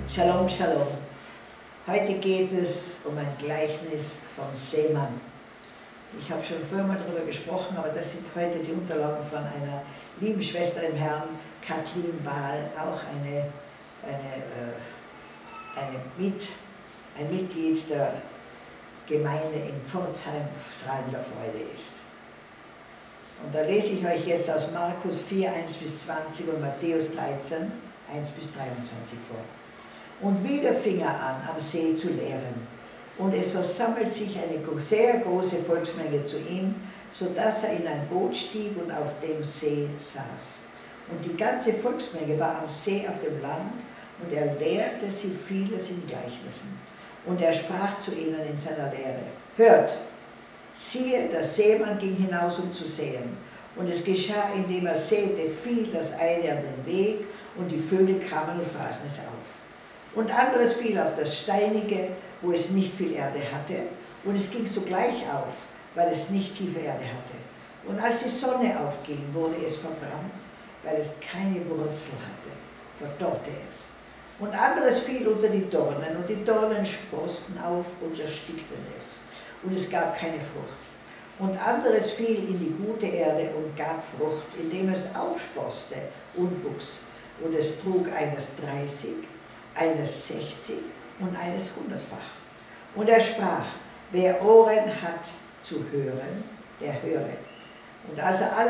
Shalom, Shalom. Heute geht es um ein Gleichnis vom Sämann. Ich habe schon vorher mal darüber gesprochen, aber das sind heute die Unterlagen von einer lieben Schwester im Herrn, Katleen, Waal, auch ein Mitglied der Gemeinde in Pforzheim, Strahlen der Freude ist. Und da lese ich euch jetzt aus Markus 4, 1-20 und Matthäus 13, 1-23 vor. Und wieder fing er an, am See zu lehren. Und es versammelt sich eine sehr große Volksmenge zu ihm, sodass er in ein Boot stieg und auf dem See saß. Und die ganze Volksmenge war am See auf dem Land, und er lehrte sie vieles in Gleichnissen. Und er sprach zu ihnen in seiner Lehre: Hört, siehe, der Sämann ging hinaus, um zu säen. Und es geschah, indem er säte, fiel das eine an den Weg, und die Vögel kamen und fraßen es auf. Und anderes fiel auf das Steinige, wo es nicht viel Erde hatte, und es ging sogleich auf, weil es nicht tiefe Erde hatte. Und als die Sonne aufging, wurde es verbrannt, weil es keine Wurzel hatte, verdorrte es. Und anderes fiel unter die Dornen, und die Dornen sproßten auf und erstickten es, und es gab keine Frucht. Und anderes fiel in die gute Erde und gab Frucht, indem es aufsproßte und wuchs. Und es trug eines 30, eines 60 und eines 100-fach. Und er sprach: Wer Ohren hat zu hören, der höre. Und als er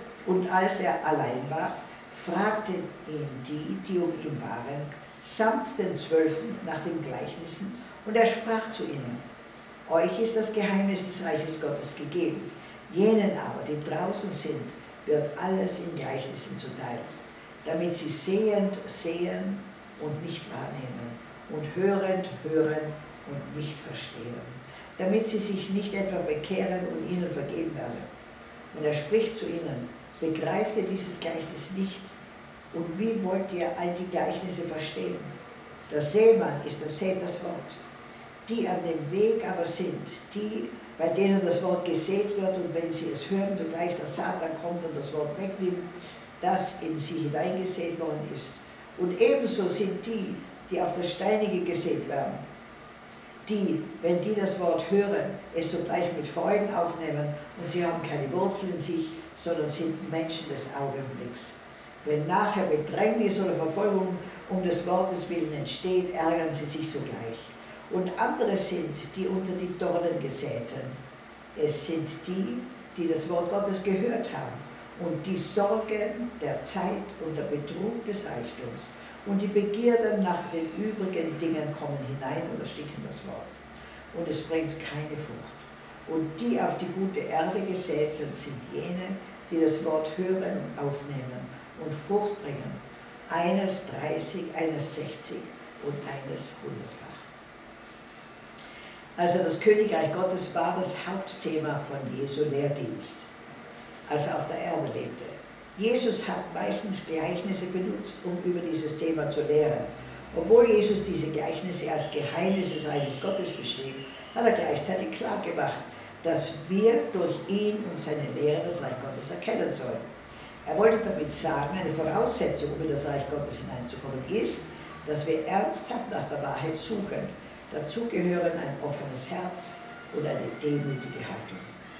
allein war, fragten ihn die um ihn waren, samt den 12 nach den Gleichnissen, und er sprach zu ihnen: Euch ist das Geheimnis des Reiches Gottes gegeben. Jenen aber, die draußen sind, wird alles in Gleichnissen zuteil, damit sie sehend sehen und nicht wahrnehmen, und hörend hören und nicht verstehen, damit sie sich nicht etwa bekehren und ihnen vergeben werde. Und er spricht zu ihnen: Begreift ihr dieses Gleichnis nicht? Und wie wollt ihr all die Gleichnisse verstehen? Der Sämann ist der sät das Wort. Die an dem Weg aber sind, die, bei denen das Wort gesät wird, und wenn sie es hören, sogleich der Satan kommt und das Wort wegnimmt, das in sie hineingesät worden ist. Und ebenso sind die, die auf das Steinige gesät werden, die, wenn die das Wort hören, es sogleich mit Freuden aufnehmen, und sie haben keine Wurzel in sich, sondern sind Menschen des Augenblicks. Wenn nachher Bedrängnis oder Verfolgung um des Wortes willen entsteht, ärgern sie sich sogleich. Und andere sind die unter die Dornen gesäten. Es sind die, die das Wort Gottes gehört haben, und die Sorgen der Zeit und der Betrug des Reichtums und die Begierden nach den übrigen Dingen kommen hinein und ersticken das Wort. Und es bringt keine Frucht. Und die auf die gute Erde gesäten sind jene, die das Wort hören und aufnehmen und Frucht bringen. Eines 30, eines 60 und eines 100-fach. Also das Königreich Gottes war das Hauptthema von Jesu Lehrdienst, als er auf der Erde lebte. Jesus hat meistens Gleichnisse benutzt, um über dieses Thema zu lehren. Obwohl Jesus diese Gleichnisse als Geheimnis des Reiches Gottes beschrieb, hat er gleichzeitig klar gemacht, dass wir durch ihn und seine Lehre das Reich Gottes erkennen sollen. Er wollte damit sagen, eine Voraussetzung, um in das Reich Gottes hineinzukommen, ist, dass wir ernsthaft nach der Wahrheit suchen. Dazu gehören ein offenes Herz und eine demütige Haltung.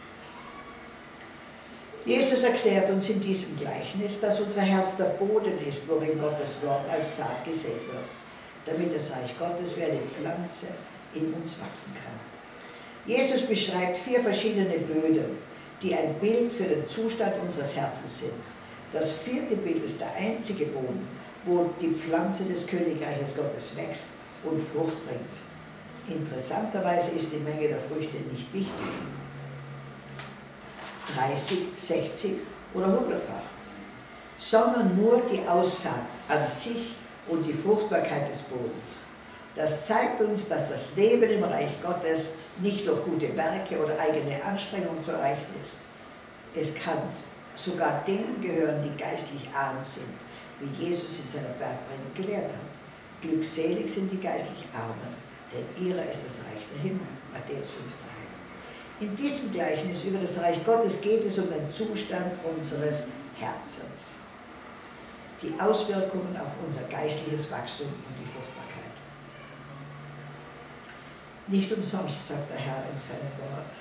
Jesus erklärt uns in diesem Gleichnis, dass unser Herz der Boden ist, worin Gottes Wort als Saat gesät wird, damit das Reich Gottes wie eine Pflanze in uns wachsen kann. Jesus beschreibt 4 verschiedene Böden, die ein Bild für den Zustand unseres Herzens sind. Das 4. Bild ist der einzige Boden, wo die Pflanze des Königreiches Gottes wächst und Frucht bringt. Interessanterweise ist die Menge der Früchte nicht wichtig. 30, 60 oder 100-fach, sondern nur die Aussaat an sich und die Fruchtbarkeit des Bodens. Das zeigt uns, dass das Leben im Reich Gottes nicht durch gute Werke oder eigene Anstrengung zu erreichen ist. Es kann sogar denen gehören, die geistlich arm sind, wie Jesus in seiner Bergpredigt gelehrt hat. Glückselig sind die geistlich Armen, denn ihrer ist das Reich der Himmel. Matthäus 5,3. In diesem Gleichnis über das Reich Gottes geht es um den Zustand unseres Herzens, die Auswirkungen auf unser geistliches Wachstum und die Fruchtbarkeit. Nicht umsonst sagt der Herr in seinem Wort: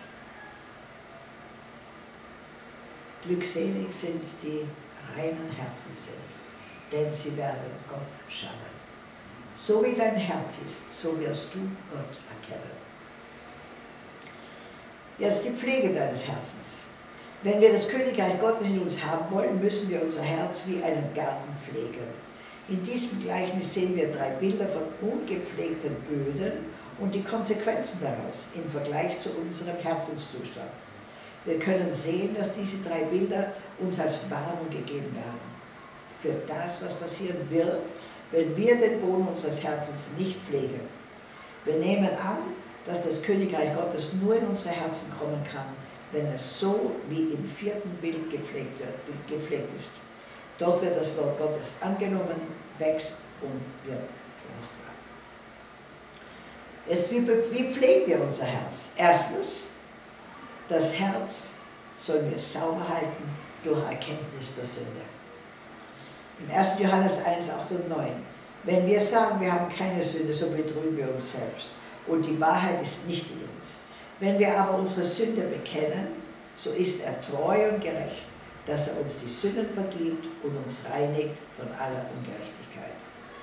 Glückselig sind die reinen Herzens sind, denn sie werden Gott schauen. So wie dein Herz ist, so wirst du Gott erkennen. Jetzt die Pflege deines Herzens. Wenn wir das Königreich Gottes in uns haben wollen, müssen wir unser Herz wie einen Garten pflegen. In diesem Gleichnis sehen wir 3 Bilder von ungepflegten Böden und die Konsequenzen daraus im Vergleich zu unserem Herzenszustand. Wir können sehen, dass diese 3 Bilder uns als Warnung gegeben werden für das, was passieren wird, wenn wir den Boden unseres Herzens nicht pflegen. Wir nehmen an, dass das Königreich Gottes nur in unsere Herzen kommen kann, wenn es so wie im 4. Bild gepflegt ist. Dort wird das Wort Gottes angenommen, wächst und wird fruchtbar. Jetzt, wie pflegen wir unser Herz? Erstens, das Herz sollen wir sauber halten durch Erkenntnis der Sünde. In 1. Johannes 1, 8 und 9. Wenn wir sagen, wir haben keine Sünde, so betrügen wir uns selbst. Und die Wahrheit ist nicht in uns. Wenn wir aber unsere Sünde bekennen, so ist er treu und gerecht, dass er uns die Sünden vergibt und uns reinigt von aller Ungerechtigkeit.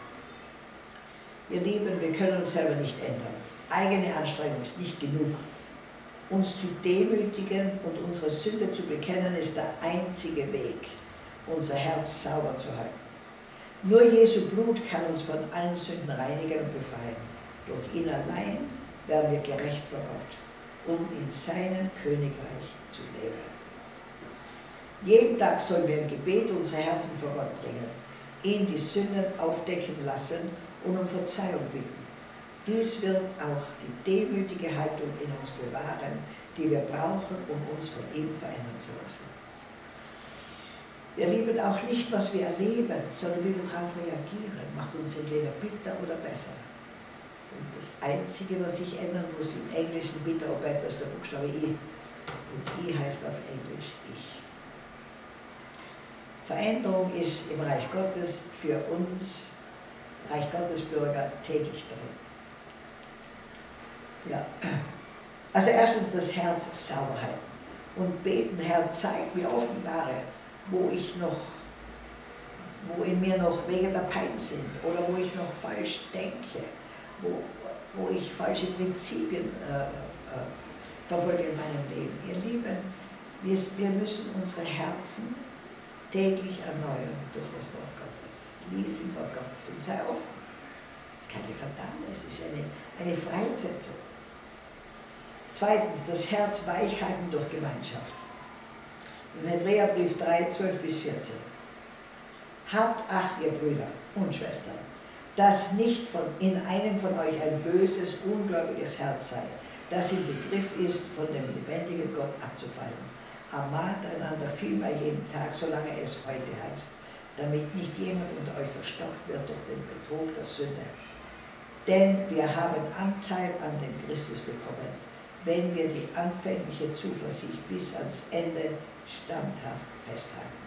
Ihr Lieben, wir können uns selber nicht ändern. Eigene Anstrengung ist nicht genug. Uns zu demütigen und unsere Sünde zu bekennen, ist der einzige Weg, unser Herz sauber zu halten. Nur Jesu Blut kann uns von allen Sünden reinigen und befreien. Durch ihn allein werden wir gerecht vor Gott, um in seinem Königreich zu leben. Jeden Tag sollen wir im Gebet unsere Herzen vor Gott bringen, ihn die Sünden aufdecken lassen und um Verzeihung bitten. Dies wird auch die demütige Haltung in uns bewahren, die wir brauchen, um uns von ihm verändern zu lassen. Wir lieben auch nicht, was wir erleben, sondern wie wir darauf reagieren, macht uns entweder bitter oder besser. Und das Einzige, was sich ändern muss im Englischen, bitter oder better, ist der Buchstabe I. Und I heißt auf Englisch ich. Veränderung ist im Reich Gottes für uns, Reich Gottes Bürger, täglich drin. Ja. Also erstens das Herz sauber halten und beten: Herr, zeig mir, offenbare, wo in mir noch Wege der Pein sind oder wo ich noch falsch denke, wo ich falsche Prinzipien verfolge in meinem Leben. Ihr Lieben, wir müssen unsere Herzen täglich erneuern durch das Wort Gottes. Lies im Wort Gottes und sei offen. Es ist keine Verdammnis, es ist eine Freisetzung. Zweitens, das Herz weich halten durch Gemeinschaft. Im Hebräerbrief 3, 12 bis 14. Habt Acht, ihr Brüder und Schwestern, dass nicht in einem von euch ein böses, ungläubiges Herz sei, das im Begriff ist, von dem lebendigen Gott abzufallen. Ermahnt einander vielmehr jeden Tag, solange es heute heißt, damit nicht jemand unter euch verstockt wird durch den Betrug der Sünde. Denn wir haben Anteil an dem Christus bekommen, wenn wir die anfängliche Zuversicht bis ans Ende standhaft festhalten.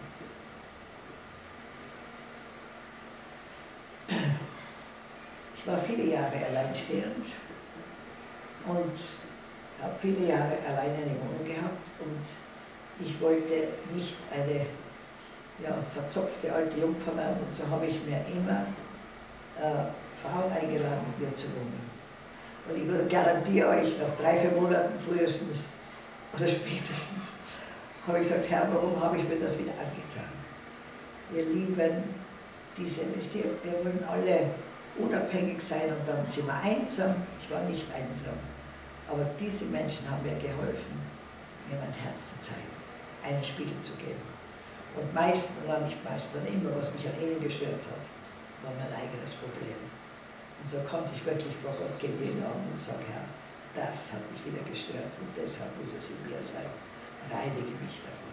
Ich war viele Jahre alleinstehend und habe viele Jahre alleine eine Wohnung gehabt und ich wollte nicht eine verzopfte alte Jungfer werden und so habe ich mir immer Frauen eingeladen, mit mir zu wohnen. Und ich garantiere euch, nach 3, 4 Monaten frühestens oder spätestens habe ich gesagt: Herr, warum habe ich mir das wieder angetan? Wir lieben wisst ihr, wir wollen alle unabhängig sein und dann sind wir einsam. Ich war nicht einsam, aber diese Menschen haben mir geholfen, mir mein Herz zu zeigen, einen Spiegel zu geben. Und meistens, oder nicht meistens, sondern immer, was mich an ihnen gestört hat, war mein eigenes Problem. Und so konnte ich wirklich vor Gott gehen jeden Abend und sagen: Herr, das hat mich wieder gestört und deshalb muss es in mir sein. Reinige mich davon.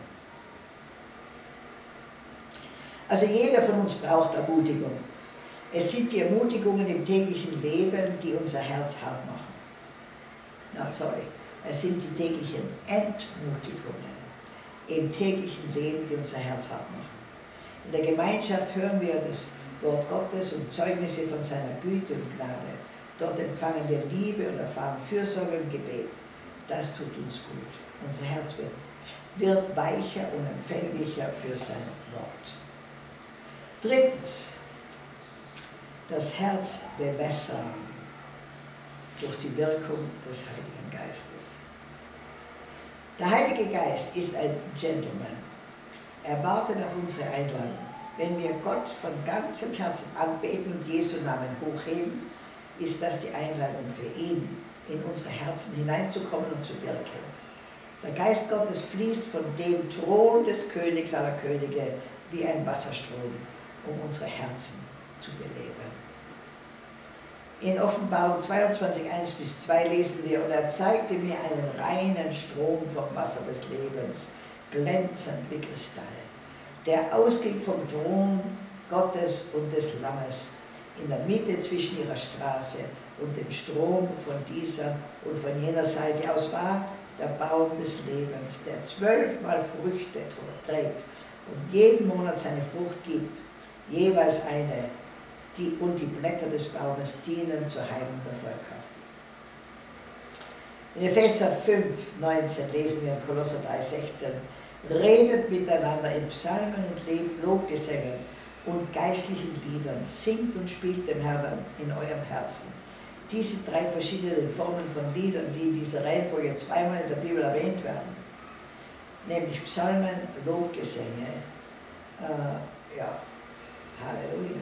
Also jeder von uns braucht Ermutigung. Es sind die Ermutigungen im täglichen Leben, die unser Herz hart machen. Es sind die täglichen Entmutigungen im täglichen Leben, die unser Herz hart machen. In der Gemeinschaft hören wir das Wort Gottes und Zeugnisse von seiner Güte und Gnade. Dort empfangen wir Liebe und erfahren Fürsorge und Gebet. Das tut uns gut. Unser Herz wird weicher und empfänglicher für sein Wort. Drittens, das Herz bewässern durch die Wirkung des Heiligen Geistes. Der Heilige Geist ist ein Gentleman. Er wartet auf unsere Einladung. Wenn wir Gott von ganzem Herzen anbeten und Jesu Namen hochheben, ist das die Einladung für ihn, in unsere Herzen hineinzukommen und zu wirken. Der Geist Gottes fließt von dem Thron des Königs aller Könige wie ein Wasserstrom, um unsere Herzen zu beleben. In Offenbarung 22, 1-2 lesen wir, und er zeigte mir einen reinen Strom vom Wasser des Lebens, glänzend wie Kristall, der ausging vom Thron Gottes und des Lammes, in der Mitte zwischen ihrer Straße und dem Strom von dieser und von jener Seite aus war der Baum des Lebens, der 12-mal Früchte trägt und jeden Monat seine Frucht gibt, jeweils eine, und die Blätter des Baumes dienen zur Heilung der Völker. In Epheser 5, 19 lesen wir in Kolosser 3, 16, redet miteinander in Psalmen und Lobgesängen und geistlichen Liedern, singt und spielt dem Herrn in eurem Herzen. Diese drei verschiedenen Formen von Liedern, die in dieser Reihenfolge zweimal in der Bibel erwähnt werden, nämlich Psalmen, Lobgesänge, Halleluja,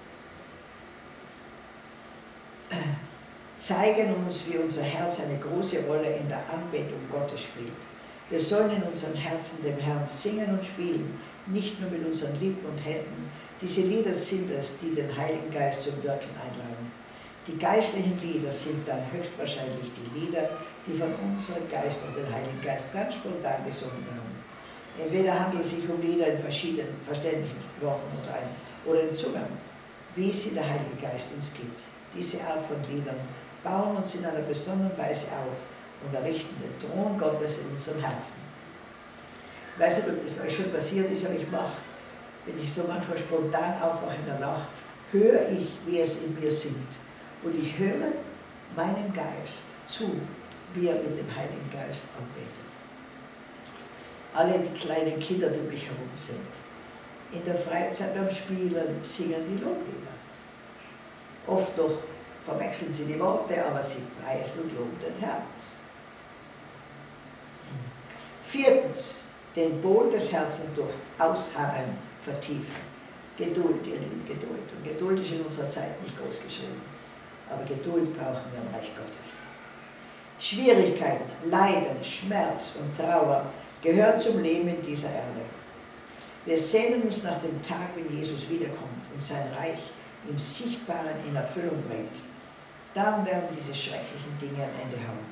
zeigen uns, wie unser Herz eine große Rolle in der Anbetung Gottes spielt. Wir sollen in unserem Herzen dem Herrn singen und spielen, nicht nur mit unseren Lippen und Händen. Diese Lieder sind es, die den Heiligen Geist zum Wirken einladen. Die geistlichen Lieder sind dann höchstwahrscheinlich die Lieder, die von unserem Geist und dem Heiligen Geist ganz spontan gesungen werden. Entweder handelt es sich um Lieder in verschiedenen verständlichen Worten oder in Zungen, wie sie der Heilige Geist uns gibt. Diese Art von Liedern bauen uns in einer besonderen Weise auf und errichten den Thron Gottes in unserem Herzen. Ich weiß nicht, ob das euch schon passiert ist, aber wenn ich so manchmal spontan aufwache in der Nacht, höre ich, wie es in mir singt. Und ich höre meinem Geist zu, wie er mit dem Heiligen Geist anbetet. Alle die kleinen Kinder, die um mich herum sind, in der Freizeit beim Spielen singen die Loblieder. Oft noch verwechseln sie die Worte, aber sie preisen und loben den Herrn. Viertens, den Boden des Herzens durch Ausharren vertiefen. Geduld, ihr Lieben, Geduld. Und Geduld ist in unserer Zeit nicht groß geschrieben. Aber Geduld brauchen wir im Reich Gottes. Schwierigkeiten, Leiden, Schmerz und Trauer gehören zum Leben in dieser Erde. Wir sehnen uns nach dem Tag, wenn Jesus wiederkommt und sein Reich im Sichtbaren in Erfüllung bringt. Dann werden diese schrecklichen Dinge ein Ende haben.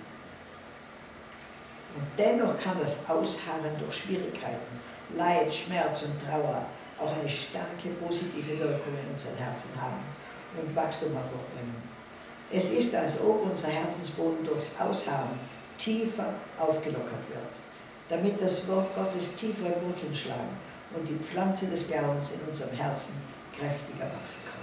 Und dennoch kann das Ausharren durch Schwierigkeiten, Leid, Schmerz und Trauer auch eine starke positive Wirkung in unseren Herzen haben und Wachstum hervorbringen. Es ist, als ob unser Herzensboden durchs Ausharren tiefer aufgelockert wird, damit das Wort Gottes tiefere Wurzeln schlagen und die Pflanze des Glaubens in unserem Herzen kräftiger wachsen kann.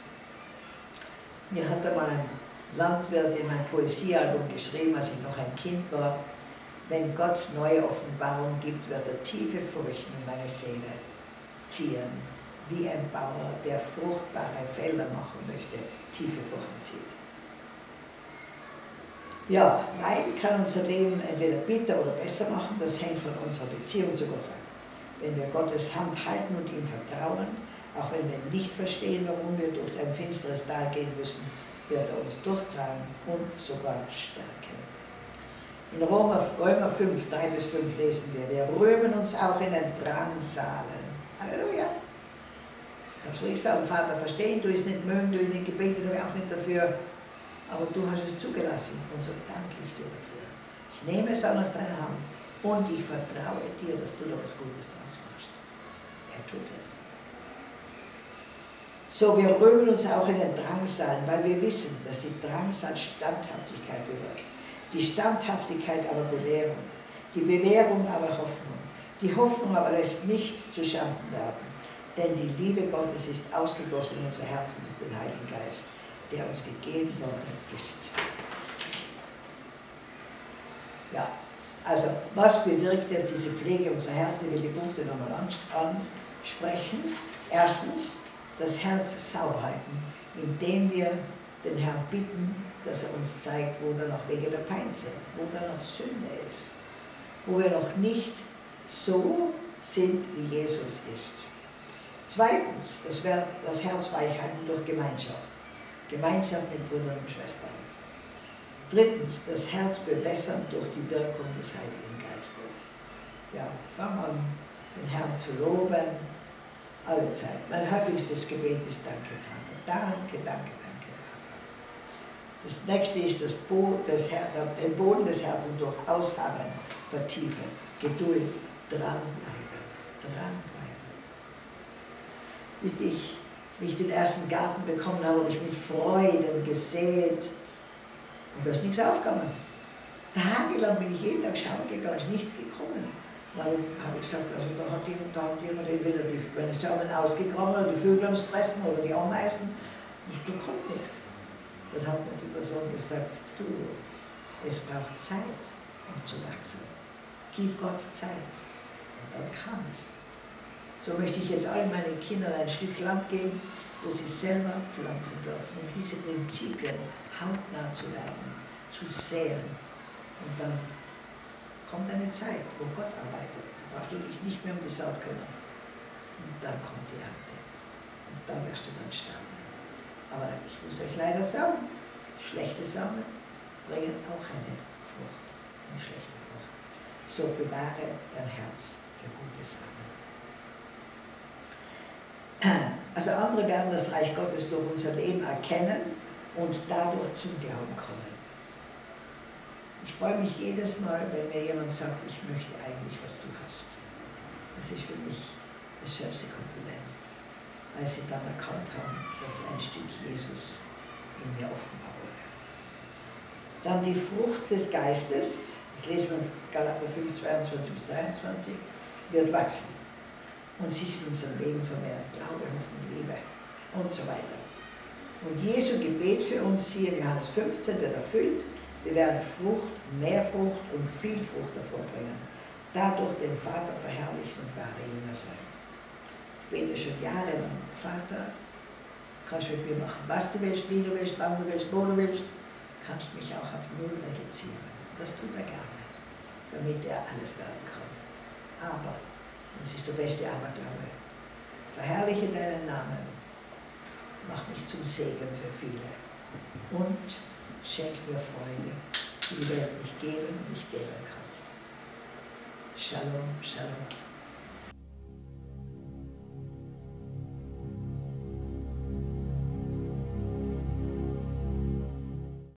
Mir hat einmal ein Landwirt in mein Poesiealbum geschrieben, als ich noch ein Kind war: Wenn Gott neue Offenbarung gibt, wird er tiefe Furchen in meine Seele ziehen, wie ein Bauer, der fruchtbare Felder machen möchte, tiefe Furchen zieht. Ja, Leid kann unser Leben entweder bitter oder besser machen, das hängt von unserer Beziehung zu Gott ab. Wenn wir Gottes Hand halten und ihm vertrauen, auch wenn wir nicht verstehen, warum wir durch ein finsteres Tal gehen müssen, wird er uns durchtragen und sogar stärken. In Römer 5, 3-5 lesen wir rühmen uns auch in den Drangsalen. Halleluja! Kannst du ruhig sagen, Vater, verstehen, du es nicht mögen, du es nicht gebetet, aber auch nicht dafür, aber du hast es zugelassen und so danke ich dir dafür. Ich nehme es an aus deiner Hand und ich vertraue dir, dass du da was Gutes draus machst. Er tut es. So, wir rühmen uns auch in den Drangsalen, weil wir wissen, dass die Drangsal Standhaftigkeit bewirkt. Die Standhaftigkeit aber Bewährung, die Bewährung aber Hoffnung. Die Hoffnung aber lässt nicht zu Schanden werden, denn die Liebe Gottes ist ausgegossen in unser Herzen durch den Heiligen Geist, der uns gegeben worden ist. Ja, also was bewirkt jetzt diese Pflege unserer Herzen? Ich will die Punkte nochmal ansprechen. Erstens, das Herz sauber halten, indem wir den Herrn bitten, dass er uns zeigt, wo da noch Wege der Pein sind, wo da noch Sünde ist, wo wir noch nicht so sind, wie Jesus ist. Zweitens, das wäre das Herz weich halten durch Gemeinschaft. Gemeinschaft mit Brüdern und Schwestern. Drittens, das Herz bewässern durch die Wirkung des Heiligen Geistes. Ja, fang an, den Herrn zu loben, alle Zeit. Mein häufigstes Gebet ist Danke, Vater. Danke, danke, danke, Vater. Das nächste ist den Boden des Herzens durch Ausharren vertiefen. Geduld, dranbleiben, dranbleiben. Wisst ihr, wie ich den ersten Garten bekommen habe, habe ich mit Freuden gesät. Und da ist nichts aufgegangen. Tagelang bin ich jeden Tag schauen gegangen, ist nichts gekommen. Dann habe ich gesagt, also da hat jemand entweder meine Sämann ausgegraben oder die Vögel haben es gefressen oder die Ameisen. Und da kommt nichts. Dann hat mir die Person gesagt, du, es braucht Zeit, um zu wachsen. Gib Gott Zeit. Und dann kann es. So möchte ich jetzt allen meinen Kindern ein Stück Land geben, wo sie selber pflanzen dürfen, um diese Prinzipien hautnah zu lernen, zu säen. Und dann kommt eine Zeit, wo Gott arbeitet. Da brauchst du dich nicht mehr um die Saat kümmern. Und dann kommt die Ernte. Und dann wirst du dann staunen. Aber ich muss euch leider sagen, schlechte Samen bringen auch eine Frucht, eine schlechte Frucht. So bewahre dein Herz für gute Samen. Also andere werden das Reich Gottes durch unser Leben erkennen und dadurch zum Glauben kommen. Ich freue mich jedes Mal, wenn mir jemand sagt, ich möchte eigentlich, was du hast. Das ist für mich das schönste Kompliment, weil sie dann erkannt haben, dass ein Stück Jesus in mir offenbar wurde. Dann die Frucht des Geistes, das lesen wir in Galater 5, 22 bis 23, wird wachsen und sich in unserem Leben vermehren. Glaube, Hoffnung, Liebe und so weiter. Und Jesu Gebet für uns, siehe Johannes 15, wird erfüllt. Wir werden Frucht, mehr Frucht und viel Frucht hervorbringen. Dadurch den Vater verherrlichen und wahre Jünger sein. Ich bete schon jahrelang, Vater, kannst du mit mir machen, was du willst, wie du willst, wann du willst, wo du willst, kannst mich auch auf null reduzieren. Das tut er gerne, damit er alles werden kann. Aber, und das ist der beste Aberglaube, verherrliche deinen Namen, mach mich zum Segen für viele und schenk mir Freude, die die Welt nicht geben und nicht geben kann. Shalom, Shalom.